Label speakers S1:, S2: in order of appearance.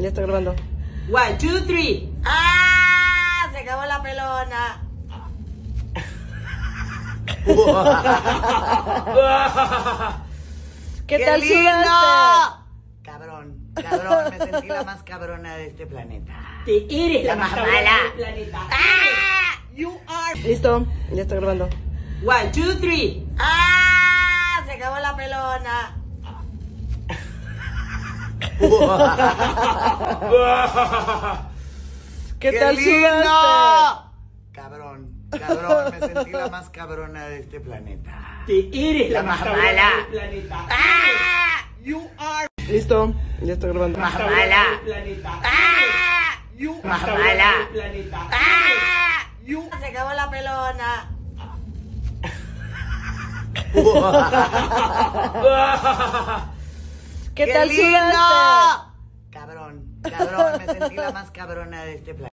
S1: Ya está grabando.
S2: 1, 2, 3. ¡Ah! Se acabó la pelona.
S1: ¿Qué tal
S2: lindo!
S1: sudaste?
S2: Cabrón, me sentí la más cabrona de este planeta.
S3: Te eres
S2: La
S3: la más
S2: más
S3: cabrona
S2: mala.
S3: del planeta.
S2: ¡Ah! You are.
S1: Listo, ya está grabando.
S2: 1, 2, 3. ¡Ah! Se acabó la pelona.
S1: ¿Qué tal
S2: lindo!
S1: sudaste?
S2: Cabrón, me sentí la más cabrona de este planeta.
S3: Te eres la
S2: La
S3: más
S2: más
S3: cabrona
S2: mala.
S3: del planeta.
S2: ¡Ah! You are.
S1: Listo, ya está grabando.
S3: La más
S2: Más
S3: cabrona
S2: mala.
S3: del planeta.
S2: ¡Ah! You
S3: La más
S2: are.
S3: cabrona
S2: Mala.
S3: del planeta.
S2: ¡Ah! You. Se acabó la pelona.
S1: ¿Qué tal
S2: lindo!
S1: sudaste?
S2: Cabrón, me sentí la más cabrona de este planeta.